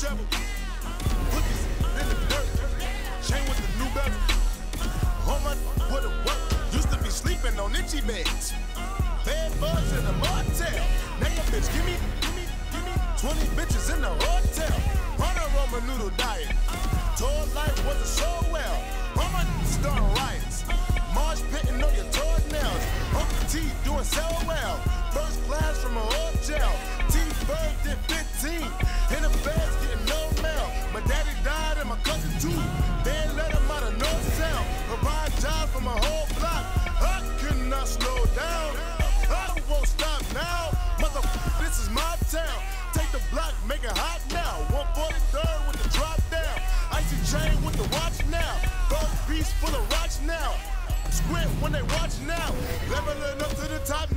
shovel. Cookies in the dirt. Chain with the new bezel. Home with a work. Used to be sleeping on itchy beds. Bad bugs in the motel. Now your bitch give me 20 bitches in the hotel. On a Roman noodle diet. Told life wasn't so well. On my starting riots. Marsh pitting on your toenails. Uncle T doing so well. First class from a hotel. T-Bird did 15. In the beds getting no mail. My daddy died and my cousin too. They let him out of no sound. Provide jobs from a whole block. I could not slow down. I won't stop now. Motherfucker, this is my town. Take the block, make it hot now. 143rd with the drop down. Icy chain with the watch now. Gold piece full of rocks now. Squint when they watch now. Leveling up to the top